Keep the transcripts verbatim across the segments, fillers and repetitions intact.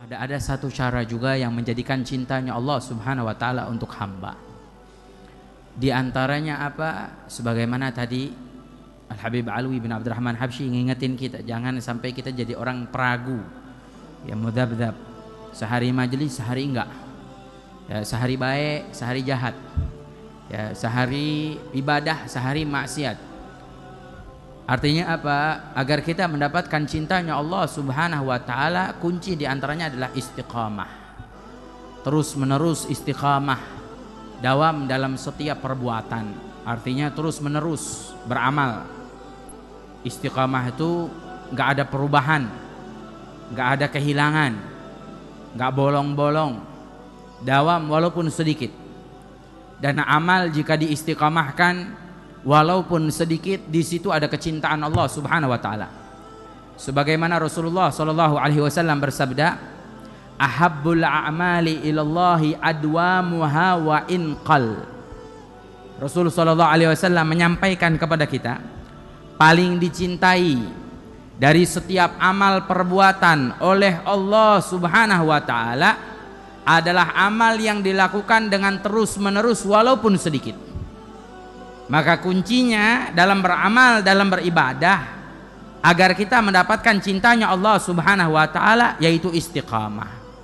Ada ada satu cara juga yang menjadikan cintanya Allah Subhanahu wa taala untuk hamba. Di antaranya apa? Sebagaimana tadi Al-Habib Alwi bin Abdurrahman Habsyi ngingetin kita, jangan sampai kita jadi orang peragu. Ya mudzabdzab. Sehari majelis, sehari enggak. Ya, sehari baik, sehari jahat. Ya, sehari ibadah, sehari maksiat. Artinya apa? Agar kita mendapatkan cintanya Allah Subhanahu wa taala, kunci diantaranya adalah istiqamah. Terus menerus istiqamah, dawam dalam setiap perbuatan. Artinya terus menerus beramal. Istiqamah itu nggak ada perubahan, nggak ada kehilangan, nggak bolong-bolong, dawam walaupun sedikit. Dan amal jika diistiqamahkan walaupun sedikit, di situ ada kecintaan Allah Subhanahu wa taala. Sebagaimana Rasulullah sallallahu alaihi wasallam bersabda, "Ahabbul a'mali ilallahi adwamuha wa inqal." Rasul sallallahu alaihi wasallam menyampaikan kepada kita, paling dicintai dari setiap amal perbuatan oleh Allah Subhanahu wa taala adalah amal yang dilakukan dengan terus-menerus walaupun sedikit. Maka kuncinya dalam beramal, dalam beribadah, agar kita mendapatkan cintanya Allah Subhanahu wa taala, yaitu istiqamah.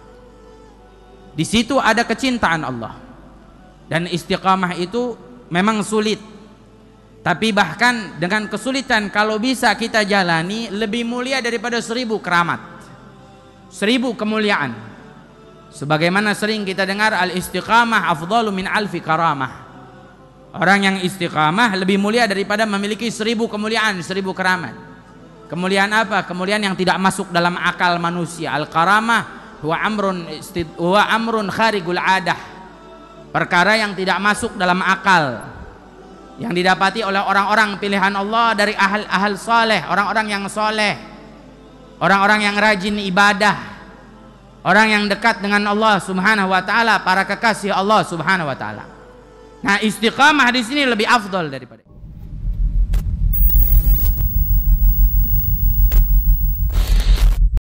Di situ ada kecintaan Allah. Dan istiqamah itu memang sulit. Tapi bahkan dengan kesulitan, kalau bisa kita jalani, lebih mulia daripada seribu keramat, seribu kemuliaan. Sebagaimana sering kita dengar, al-istiqamah afdalu min alfi karamah. Orang yang istiqamah lebih mulia daripada memiliki seribu kemuliaan, seribu keramat. Kemuliaan apa? Kemuliaan yang tidak masuk dalam akal manusia. Al-karamah huwa amrun huwa amrun kharigul adah. Perkara yang tidak masuk dalam akal, yang didapati oleh orang-orang pilihan Allah dari ahal-ahal soleh, orang-orang yang soleh, orang-orang yang rajin ibadah, orang yang dekat dengan Allah Subhanahu wa taala, para kekasih Allah Subhanahu wa taala. Nah, istiqamah di sini lebih afdal daripada